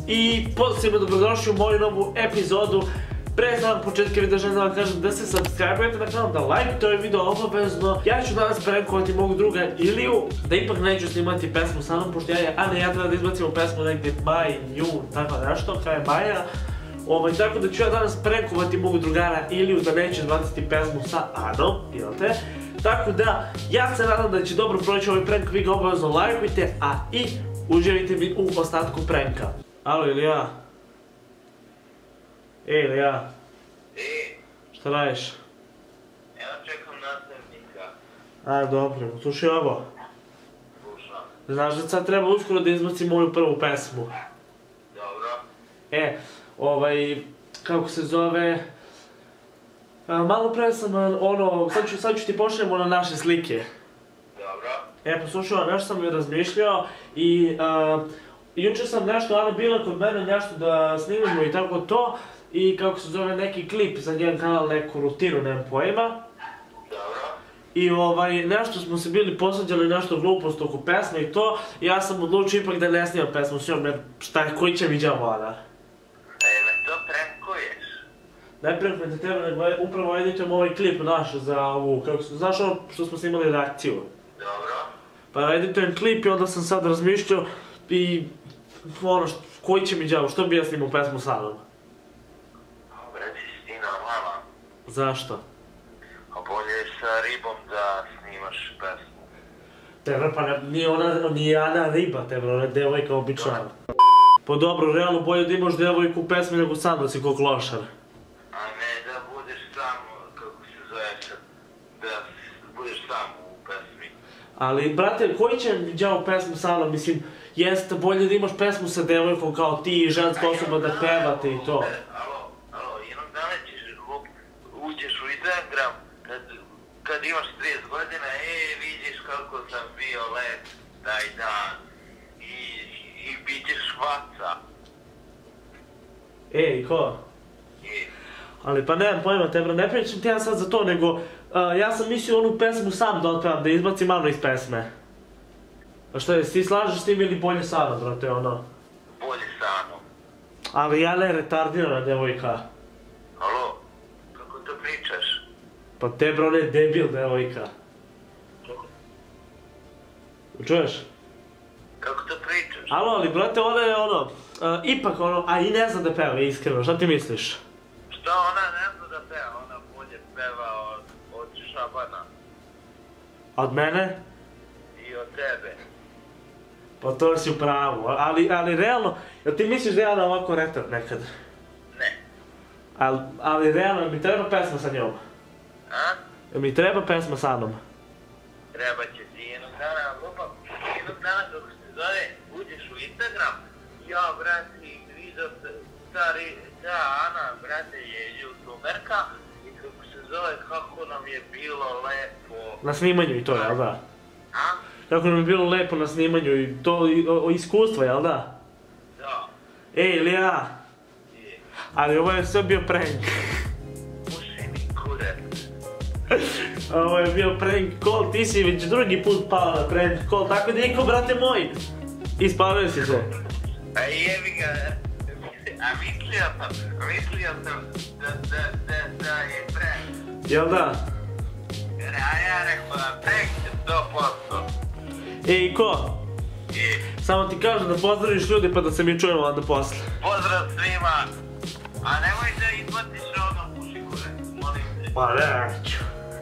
i pozdrav svima, dobrodošli u moju novu epizodu. Pre samog početka videa želim da vam kažem da se subscribe-ujete na kanal, da lajkujete ovaj video obavezno. Ja ću danas prankovati mog druga Iliju, da ipak neću snimati pesmu sa mnom, pošto ja treba da izbacimo pesmu negdje maj, jun, tako nešto, kraj maja. Tako da ću ja danas prankovati mog drugara Iliju, da neću izbaciti pesmu sa Anom, jel te? Tako da, ja se nadam da će dobro proći ovaj prank, vi ga obavezno lajkujte, a i uživajte mi u ostatku pranka. Alo, Ilija? Ilija? Šta radiš? Ja čekam nastavnika. A, dobro, slušaj ovo. Slušam. Znaš da sad treba uskoro da izbacim moju prvu pesmu. Dobro. Kako se zove... Malo pre sam, sad ću ti pošljemo na naše slike. Dobro. Poslušaj, nešto sam razmišljao i... Jučer sam nešto, Ana bila kod mene nešto da snimimo i tako to. I kako se zove neki klip za njen kanal, neku rutinu, nemam pojma. Dobro. I nešto smo se bili posvađali, nešto glupost oko pesme i to. Ja sam odlučio ipak da ne snimam pesmu s njom, jer koji će mi džavo, Ana? Me to prankuješ? Ne prankujem te tebe, nego upravo editujem ovaj klip naš za ovu, znaš ono što smo snimali reakciju? Dobro. Pa editujem klip i onda sam sad razmišljao i koji će mi džavo, što bi ja snimao pesmu sa Anom? Reci si ti normalan. Zašto? A bolje je sa ribom da snimaš pesmu. Tebra, pa nije Ana riba, tebra, ona je devojka obična. Pa dobro, realno bolje da imaš devojku u pesmi nego sam da si ko klošar. A ne da budeš sam, kako se zove, da budeš sam u pesmi. Ali, brate, koji će mi džavo pesmu sa Anom, mislim, jeste bolje da imaš pesmu sa devojkom kao ti i ženska osoba da pevate i to. Alo, jednog dana uđeš u Instagram kad imaš 30 godina, vidiš kako sam bio lep taj dan i bit ćeš faca. Ko? Ali pa nemam pojma, tebra, ne pričam ti ja sad za to, nego ja sam mislio onu pesmu sam da otpevam, da izbacim Anu iz pesme. A što je, ti slažeš s tim ili bolje sa Anom, brate, ono? Bolje sa Anom. Ali Ana je retardirana devojka. Alo, kako to pričaš? Pa tebra, ona je debil devojka. Čuješ? Kako to pričaš? Alo, ali brate, ona je ipak a i ne zna da peva, iskreno, šta ti misliš? Šta ona ne zna da peva? Ona bolje peva od Šabana. Od mene? I od tebe. Pa to si u pravu, ali realno, jel ti misliš da je Ana ovako retard nekad? Ne. Ali realno, mi treba pesma sa njom? A? Mi treba pesma sa Anom? Treba će ti jednog dana kako se zove, uđeš u Instagram, ja, brati, vidio ta Ana, brate, je youtuberka i kako se zove, kako nam je bilo lepo. Na snimanju i to, jel da? A? Kako nam je bilo lepo na snimanju i to iskustvo, jel da? Da. Ilija! Ali ovo je sve bio prank. Puši mi kurac. Ovo je bio prank call, ti si već drugi put pao na prank call, tako da niko, brate moj, ispavio si se. A jebi ga, a mislio sam da je prank. Jel da? A ja rekao da prank je 100%. Ko? Samo ti kažem da pozdraviš ljudi pa da se mi čujemo onda posle. Pozdrav svima, a nemoj da izbaciš ono puši kurac, molim te. Pa neću.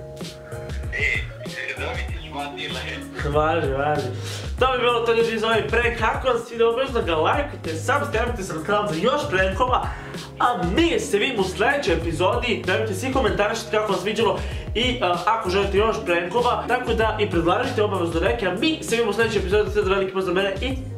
Dobit ćeš matile. Važi. To bi bilo to ljudi za ovaj prank, kako vam si obavezno ga lajkujte, subscribe-ujte se na kanal za još prankova, a mi se vidimo u sljedećoj epizodi, dajte svi komentarišite kako vam sviđalo i ako želite još prankova, tako da i predlažite obavezno neke, a mi se vidimo u sljedećoj epizodi, sve da veliki pozdrav mene i